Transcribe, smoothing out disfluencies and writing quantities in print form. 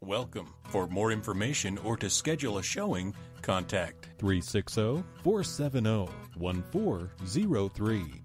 Welcome. For more information or to schedule a showing, contact 360-470-1403.